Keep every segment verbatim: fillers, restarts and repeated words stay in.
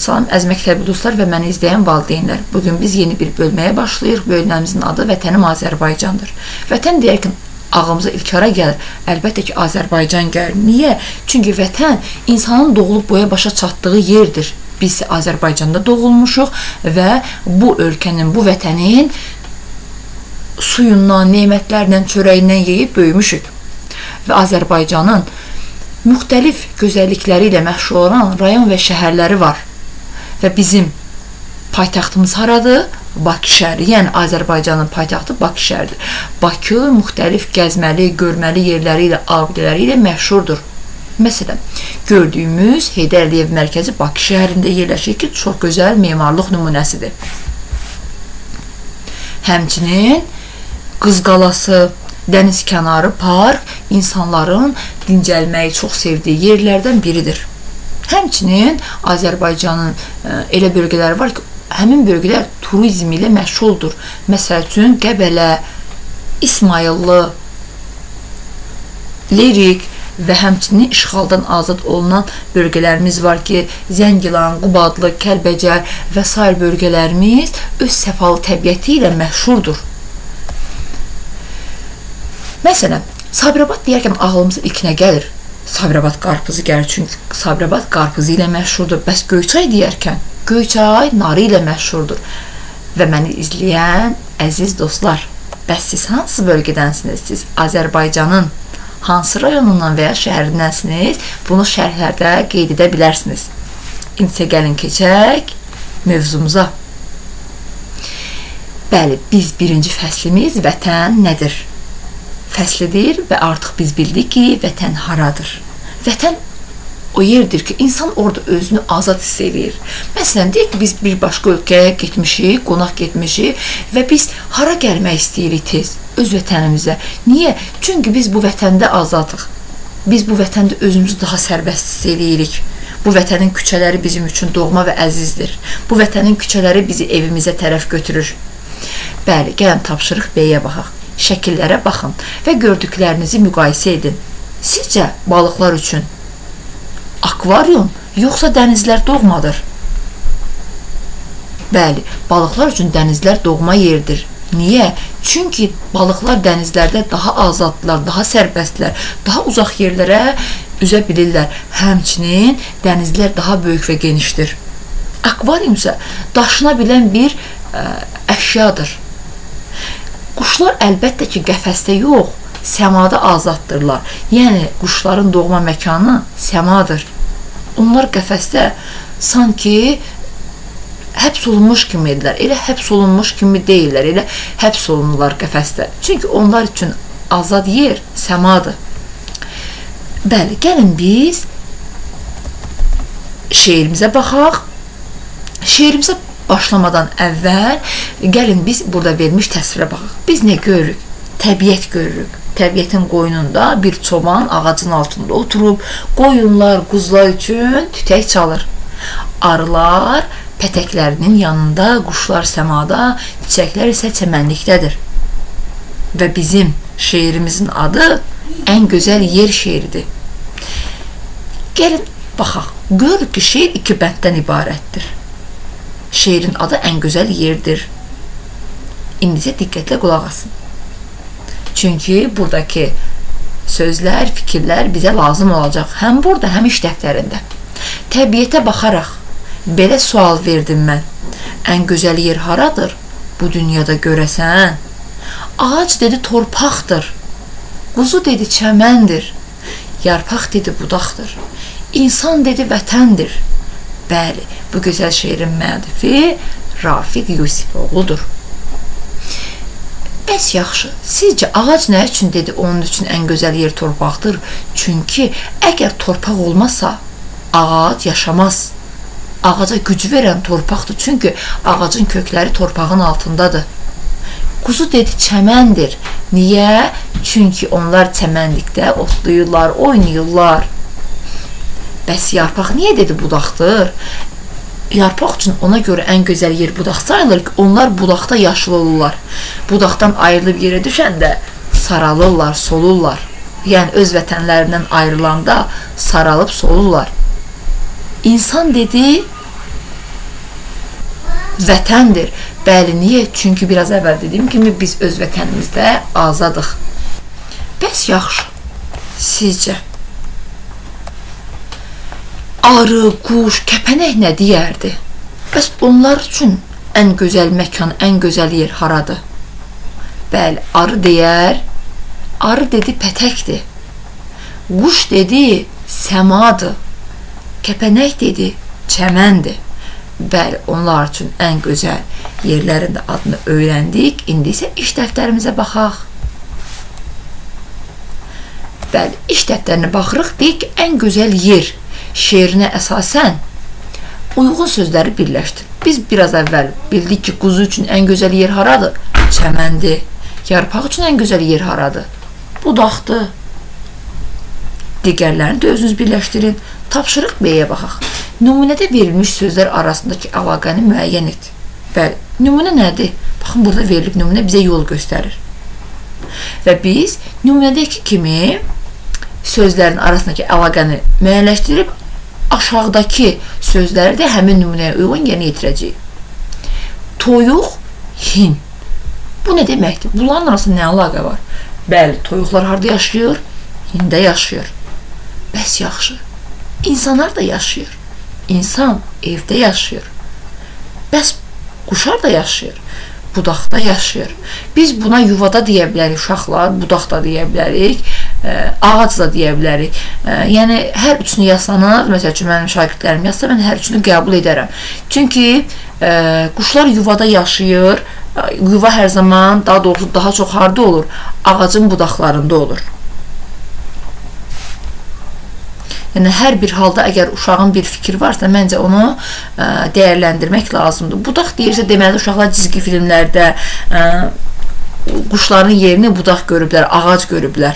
Salam əziz məktəbli dostlar və məni izləyən valideynlər. Bugün biz yeni bir bölməyə başlayırıq. Bölməmizin adı Vətənim Azərbaycandır. Vətən deyərkən ağlımıza ilk ara gəlir. Əlbəttə ki, Azərbaycan gəlir. Niyə? Çünki vətən insanın doğulub boya başa çatdığı yerdir. Biz Azərbaycanda doğulmuşuq və bu ölkənin, bu vətənin suyundan, nemətlərlə, çörəyindən yeyib böyümüşük. Və Azərbaycanın müxtəlif gözəllikləri ilə məşhur olan rayon və şəhərləri var. Və bizim paytaxtımız haradır? Bakı şəhəri. Yəni Azərbaycanın paytaxtı Bakı şəhəridir. Bakı müxtəlif gəzməli, görməli yerləri ilə, abidələri ilə məşhurdur. Məsələn, gördüyümüz Heydər Əliyev mərkəzi Bakı şəhərində yerləşir ki, çox gözəl memarlıq nümunəsidir. Həmçinin Qız Qalası, dəniz kənarı park insanların dincəlməyi çox sevdiyi yerlərdən biridir. Həmçinin Azərbaycanın elə bölgələri var ki, həmin bölgələr turizm ilə məşğuldur. Məsəl üçün Qəbələ, İsmayıllı, Lerik və həmçinin işğaldan azad olunan bölgələrimiz var ki, Zəngilan, Qubadlı, Kəlbəcər və sair bölgələrimiz öz səfalı təbiəti ilə məşhurdur. Məsələn, Sabirabad deyərkən ağlımıza ilk nə gəlir? Sabirabad qarpızı gəlir, çünki Sabirabad qarpızı ilə məşhurdur. Bəs Göyçay deyərkən, Göyçay narı ilə məşhurdur. Və məni izləyən əziz dostlar, bəs siz hansı bölgədənsiniz? Siz Azərbaycanın hansı rayonundan və ya şəhərindənsiniz? Bunu şərhlərdə qeyd edə bilərsiniz. İndi gəlin keçək mövzumuza. Bəli, biz birinci fəslimiz Vətən nədir? Fəslidir və artıq biz bildik ki, vətən haradır. Vətən o yerdir ki, insan orada özünü azad hiss edir. Məsələn, deyək ki, biz bir başqa ölkəyə getmişik, qonaq getmişik və biz hara gəlmək istəyirik tez? Öz vətənimizə. Niyə? Çünki biz bu vətəndə azadıq. Biz bu vətəndə özümüzü daha sərbəst hiss edirik. Bu vətənin küçələri bizim üçün doğma və əzizdir. Bu vətənin küçələri bizi evimizə tərəf götürür. Bəli, gəlin tapşırıq B-yə baxaq. Şəkillərə baxın və gördüklərinizi müqayisə edin. Sizcə balıqlar üçün akvaryum yoxsa dənizlər doğmadır? Bəli, balıqlar üçün dənizlər doğma yerdir. Niyə? Çünki balıqlar dənizlərdə daha azaddılar, daha sərbəstdilər, daha uzaq yerlərə üzə bilirlər. Həmçinin dənizlər daha böyük və genişdir. Akvaryum isə daşına bilən bir ə, əşyadır. Quşlar əlbəttə ki, qəfəsdə yox, səmada azaddırlar. Yəni, quşların doğma məkanı səmadır. Onlar qəfəsdə sanki həbs olunmuş kimidirlər. Elə həbs olunmuş kimi deyirlər, elə həbs olunurlar qəfəsdə. Çünki onlar üçün azad yer səmadır. Bəli, gəlin biz şeirimizə baxaq. Şeirimizə başlamadan əvvəl gəlin biz burada vermiş təsvirə baxaq. Biz nə görürük? Təbiət görürük. Təbiətin qoynunda bir çoban ağacın altında oturub, qoyunlar, quzular üçün tütək çalır. Arılar pətəklərinin yanında, quşlar səmada, çiçəklər isə çəmənlikdədir. Və bizim şeirimizin adı Ən Gözəl Yer şeiridir. Gəlin baxaq. Görürük ki, şeir iki bənddən ibarətdir. Şeirin adı Ən Gözəl Yerdir. İndicə diqqətlə qulaq asın. Çünki buradakı sözlər, fikirlər bizə lazım olacaq. Həm burada, həm iş dəftərində. Təbiətə baxaraq belə sual verdim mən. Ən gözəl yer haradır? Bu dünyada görəsən. Ağac dedi torpaqdır. Quzu dedi çəməndir. Yarpaq dedi budaqdır. İnsan dedi vətəndir. Bəli, bu gözəl şeirin müəllifi Rafiq Yusifoğludur. Bəs yaxşı, sizcə ağac nə üçün dedi onun üçün ən gözəl yer torpaqdır? Çünki əgər torpaq olmasa, ağac yaşamaz. Ağaca güc verən torpaqdır, çünki ağacın kökləri torpağın altındadır. Quzu dedi çəməndir. Niyə? Çünki onlar çəmənlikdə otlayırlar, oynayırlar. Bəs yarpaq niyə dedi budaqdır? Yarpaq üçün ona görə ən gözəl yer budaq sayılır ki, onlar budaqda yaşıl olurlar. Budaqdan ayrılıb yerə düşəndə saralırlar, solurlar. Yəni öz vətənlərindən ayrılanda saralıb solurlar. İnsan dedi vətəndir. Bəli, niyə? Çünki biraz əvvəl dediyim kimi biz öz vətənimizdə azadıq. Bəs yaxşı, sizcə arı, quş, kəpənək nə deyərdi? Bəs onlar üçün ən gözəl məkan, ən gözəl yer haradır? Bəli, arı deyər, arı dedi pətəkdir. Quş dedi səmadır. Kəpənək dedi çəməndir. Bəli, onlar üçün ən gözəl yerlərin də adını öyrəndik. İndi isə iş dəftərimizə baxaq. Bəli, iş dəftərinə baxırıq. Deyək ki, ən gözəl yer şeirinə əsasən uyğun sözləri birləşdir. Biz biraz əvvəl bildik ki, quzu üçün ən gözəl yer haradır? Çəməndir. Yarpaq üçün ən gözəl yer haradır? Budaqdır. Digərlərini də özünüz birləşdirin. Tapşırıq B-yə baxaq. Nümunədə verilmiş sözlər arasındakı əlaqəni müəyyən et. Bəli, nümunə nədir? Baxın, burada verilib nümunə bizə yol göstərir. Və biz nümunədəki kimi sözlərin arasındakı əlaqəni müəyyənləşdirib aşağıdakı sözləri də həmin nümunəyə uyğun yerinə yetirəcəyik. Toyuq, hin. Bu nə deməkdir? Bunların arasında nə əlaqə var? Bəli, toyuqlar harada yaşayır? Hində yaşayır. Bəs yaxşı. İnsanlar da yaşayır. İnsan evdə yaşayır. Bəs quşlar da yaşayır. Budaqda yaşayır. Biz buna yuvada deyə bilərik uşaqlar, budaqda deyə bilərik, ağac da deyə bilərik. Yəni, hər üçünü yazsanız, məsəl üçün mənim şagirdlərim yazsa, mən hər üçünü qəbul edərəm. Çünki quşlar yuvada yaşayır, yuva hər zaman, daha doğrusu daha çox harda olur? Ağacın budaqlarında olur. Yəni, hər bir halda əgər uşağın bir fikir varsa, məncə onu ə, dəyərləndirmək lazımdır. Budaq deyirsə, deməli, uşaqlar cizgi filmlərdə ə, quşların yerini budaq görüblər, ağac görüblər.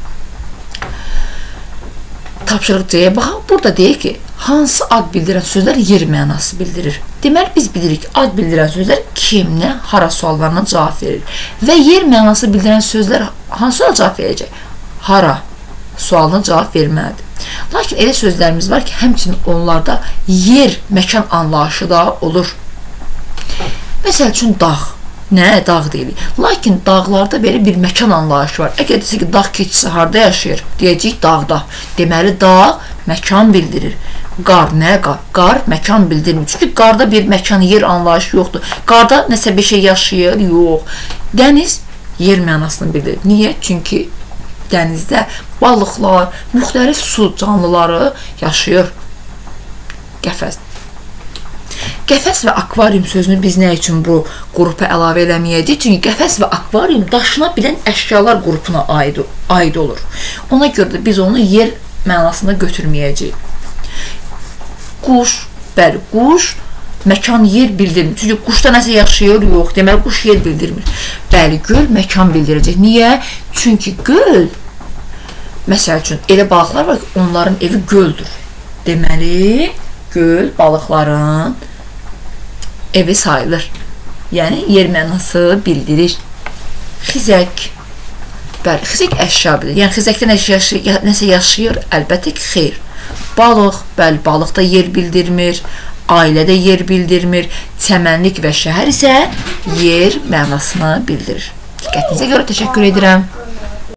Tapşırıq C-yə baxaq. Burada deyək ki, hansı ad bildirən sözlər yer mənası bildirir? Deməli, biz bilirik, ad bildirən sözlər kim, nə, hara suallarına cavab verir. Və yer mənası bildirən sözlər hansı suala cavab verəcək? Hara sualına cavab verməlidir. Lakin elə sözlərimiz var ki, həmçinin onlarda yer, məkan anlayışı da olur. Məsəl üçün, dağ. Nə? Dağ deyilik. Lakin dağlarda belə bir məkan anlayışı var. Əgər desə ki, dağ keçisi harada yaşayır? Deyəcəyik, dağda. Deməli, dağ məkan bildirir. Qar, nə qar? Qar məkan bildirmir. Çünki qarda bir məkan, yer anlayışı yoxdur. Qarda nəsə bir şey yaşayır? Yox. Dəniz yer mənasını bildirir. Niyə? Çünki dənizdə balıqlar, müxtəlif su canlıları yaşayır. Qəfəs. Qəfəs və akvarium sözünü biz nə üçün bu qrupa əlavə eləməyəcəyik? Çünki qəfəs və akvarium daşına bilən əşyalar qrupuna aid, aid olur. Ona görə də biz onu yer mənasında götürməyəcəyik. Quş, bəli, quş məkan yer bildirmir. Çünki quşda nəsə yaşayır, yox. Deməli, quş yer bildirmir. Bəli, göl məkan bildirəcək. Niyə? Çünki göl, məsəl üçün, elə balıqlar var ki, onların evi göldür. Deməli, göl balıqların evi sayılır. Yəni, yer mənası bildirir. Xizək. Bəli, xizək əşya bilir. Yəni, xizəkdə nəsə yaşayır? Əlbəttə ki, xeyr. Balıq, bəli, balıqda yer bildirmir. Ailədə yer bildirmir. Çəmənlik və şəhər isə yer mənasını bildirir. Diqqətinizə görə təşəkkür edirəm.